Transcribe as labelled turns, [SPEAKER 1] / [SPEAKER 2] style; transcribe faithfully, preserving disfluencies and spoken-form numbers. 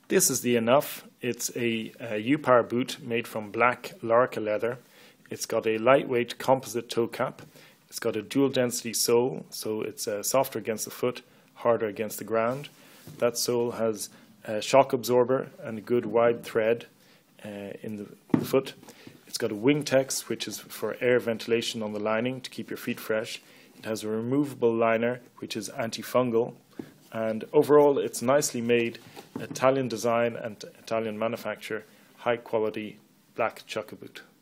[SPEAKER 1] This is the Enough. It's a, a UPower boot made from black Lorica leather. It's got a lightweight composite toe cap. It's got a dual density sole, so it's uh, softer against the foot, harder against the ground. That sole has a shock absorber and a good wide thread uh, in the foot. It's got a WingTex, which is for air ventilation on the lining to keep your feet fresh. It has a removable liner, which is antifungal. And overall, it's nicely made, Italian design and Italian manufacture, high quality black chukka boot.